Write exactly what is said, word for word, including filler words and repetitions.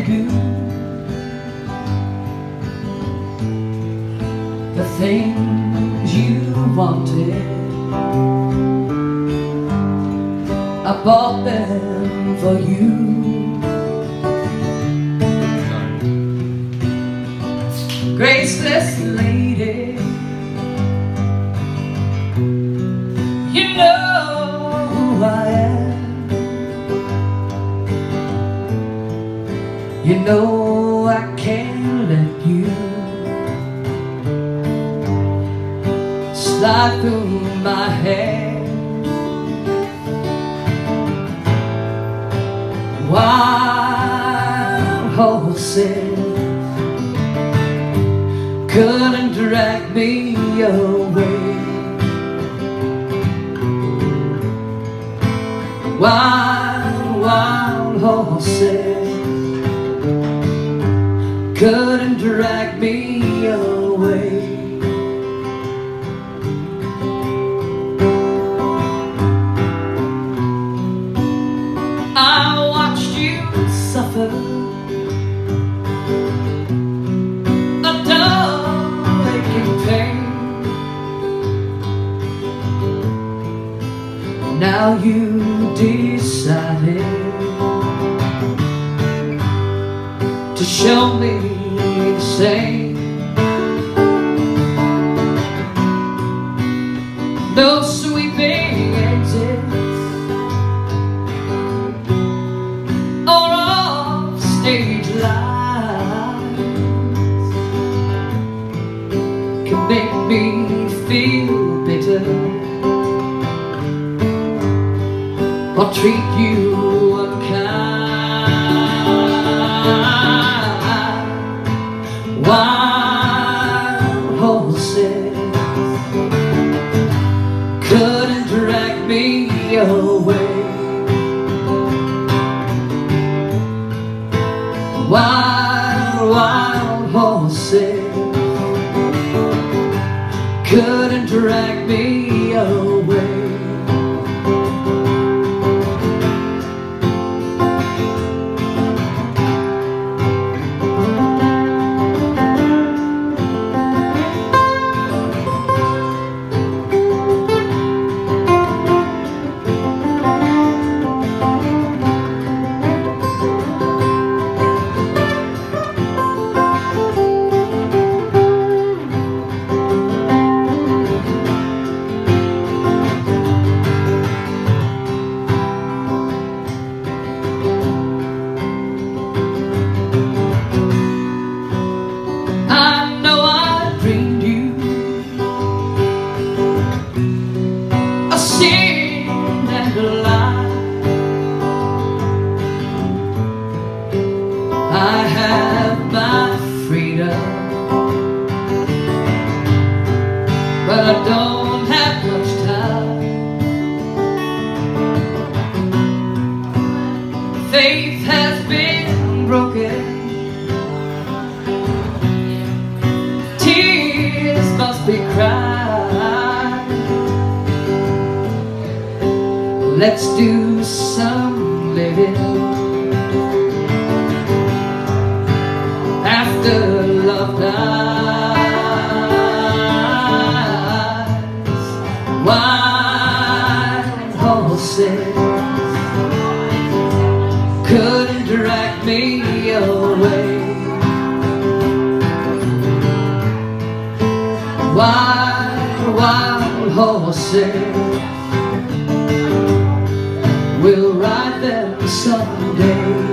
you the things you wanted. I bought them for you. Graceless lady, you know who I am. You know I can't let you slide through my hair. Wild horses couldn't drag me away. Wild, wild horses couldn't drag me away. I watched you suffer a dull aching pain. Now you decided to show me the same. No sweeping exits or off stage lights can make me feel bitter or treat you unkind. Wild horses couldn't drag me away. Wild, wild horses couldn't drag me away. I have my freedom, but I don't have much time. Faith has been broken, tears must be cried. Let's do some living after love dies. Wild horses couldn't drag me away. Wild, wild horses will ride them someday.